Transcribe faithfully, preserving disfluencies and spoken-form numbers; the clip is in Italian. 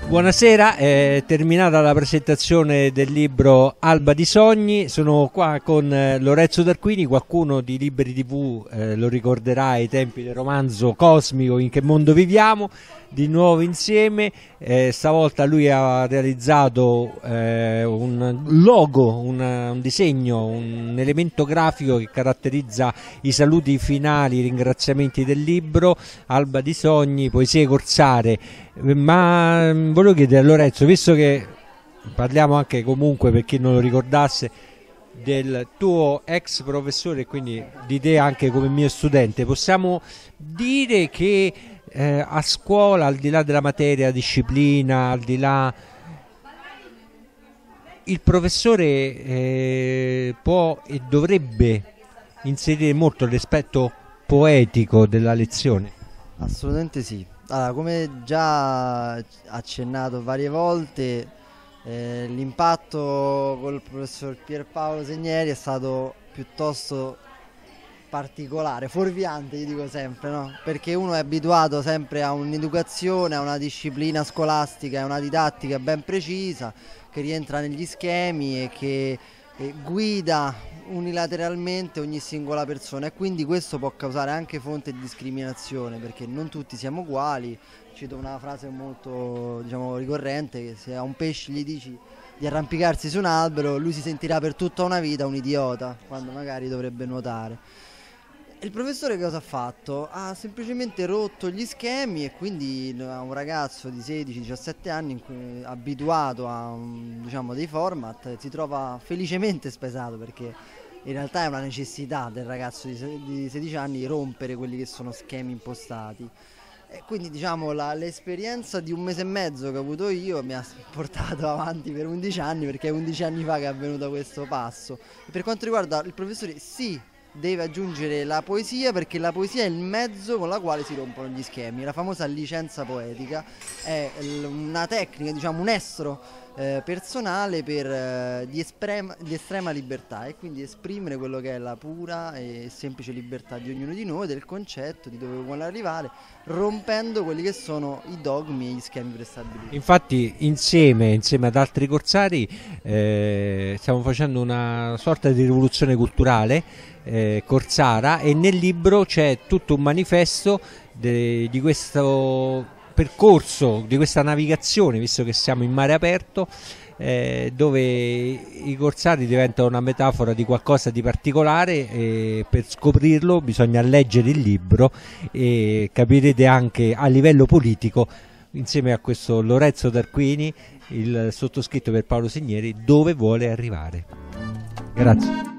Buonasera, è terminata la presentazione del libro Alba di Sogni. Sono qua con eh, Lorenzo Tarquini. Qualcuno di Liberi tivù eh, lo ricorderà ai tempi del romanzo cosmico In che mondo viviamo. Di nuovo insieme, eh, stavolta lui ha realizzato eh, un logo, un, un disegno, un elemento grafico che caratterizza i saluti finali, i ringraziamenti del libro Alba di Sogni, Poesie corsare. Ma volevo chiedere a Lorenzo, visto che parliamo anche comunque, per chi non lo ricordasse, del tuo ex professore e quindi di te anche come mio studente, possiamo dire che eh, a scuola, al di là della materia, disciplina, al di là, il professore eh, può e dovrebbe inserire molto l'aspetto poetico della lezione? Assolutamente sì. Allora, come già accennato varie volte, eh, l'impatto col professor Pierpaolo Segneri è stato piuttosto particolare, fuorviante, io dico sempre, no? Perché uno è abituato sempre a un'educazione, a una disciplina scolastica, a una didattica ben precisa, che rientra negli schemi e che eh, guida unilateralmente ogni singola persona, e quindi questo può causare anche fonte di discriminazione, perché non tutti siamo uguali. Cito una frase molto, diciamo, ricorrente, che se a un pesce gli dici di arrampicarsi su un albero, lui si sentirà per tutta una vita un idiota, quando magari dovrebbe nuotare. Il professore che cosa ha fatto? Ha semplicemente rotto gli schemi, e quindi a un ragazzo di sedici diciassette anni in cui, abituato a un, diciamo, dei format, si trova felicemente spesato, perché in realtà è una necessità del ragazzo di sedici anni rompere quelli che sono schemi impostati. E quindi, diciamo, l'esperienza di un mese e mezzo che ho avuto io mi ha portato avanti per undici anni, perché è undici anni fa che è avvenuto questo passo. E per quanto riguarda il professore, sì, deve aggiungere la poesia, perché la poesia è il mezzo con la quale si rompono gli schemi. La famosa licenza poetica è una tecnica, diciamo un estro eh, personale per, eh, di, esprema, di estrema libertà, e quindi esprimere quello che è la pura e semplice libertà di ognuno di noi, del concetto di dove vuole arrivare, rompendo quelli che sono i dogmi e gli schemi prestabiliti. Infatti insieme, insieme ad altri corsari eh, stiamo facendo una sorta di rivoluzione culturale eh, corsara, e nel libro c'è tutto un manifesto de, di questo percorso, di questa navigazione, visto che siamo in mare aperto, eh, dove i corsari diventano una metafora di qualcosa di particolare, e per scoprirlo bisogna leggere il libro e capirete anche a livello politico, insieme a questo Lorenzo Tarquini, il sottoscritto Pierpaolo Segneri, dove vuole arrivare. Grazie.